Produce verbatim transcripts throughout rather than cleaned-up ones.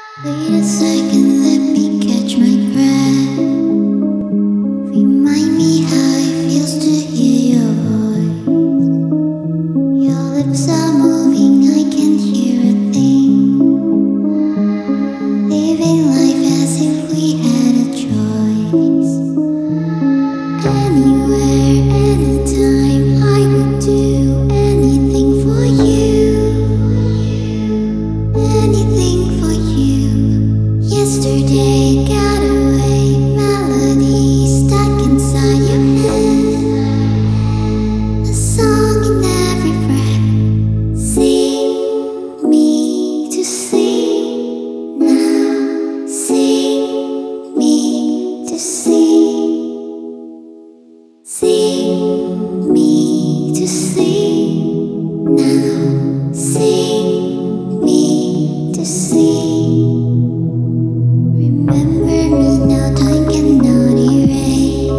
Wait a second, let me catch my breath. Remind me how it feels to hear your voice. Your lips are moving, I can't hear a thing. Living life as if we had a choice. Anywhere, anytime, I would do anything for you. Anything for you. Yesterday got away, melodies stuck inside your head. A song in every breath. Sing me to sing now. Sing me to sing. Sing me to sing now. Sing me to sing. Remember me now, time cannot erase.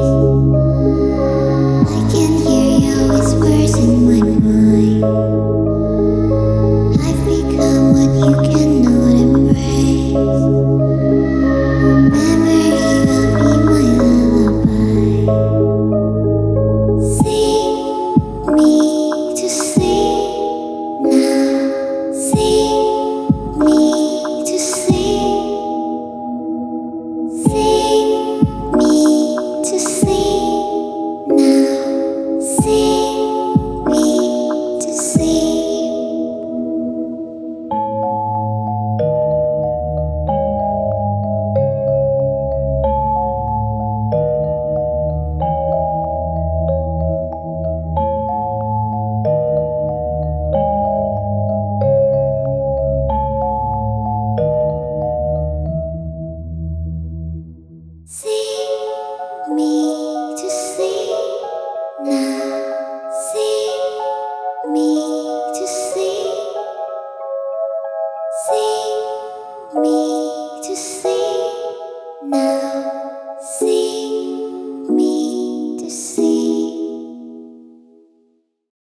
I can hear your whispers in my mind. I've become what you cannot embrace. Memory will be my lullaby. Sing me to sing now. Sing me to sing. Sing me to sing now. Sing me to sing. Sing me to sing now. Sing me to sing. Sing me to sing now.